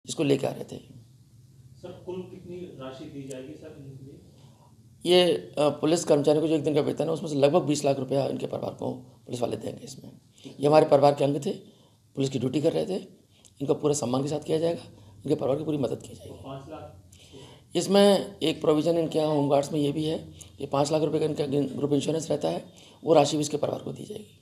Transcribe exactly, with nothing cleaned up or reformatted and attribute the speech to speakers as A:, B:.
A: जिसको लेके आ रहे थे।
B: सर कुल कितनी राशि दी जाएगी सर इनके लिए?
A: ये अ, पुलिस कर्मचारियों को जो एक दिन का वेतन है उसमें से लगभग बीस लाख रुपया इनके परिवार को पुलिस वाले देंगे। इसमें ये हमारे परिवार के अंग थे, पुलिस की ड्यूटी कर रहे थे, इनका पूरे सम्मान के साथ किया जाएगा, इनके परिवार की पूरी मदद की जाएगी।
B: पाँच लाख
A: इसमें एक प्रोविज़न इनके यहाँ होमगार्ड्स में ये भी है कि पाँच लाख रुपये का इनका ग्रुप इंश्योरेंस रहता है, वो राशि भी इसके परिवार को दी जाएगी।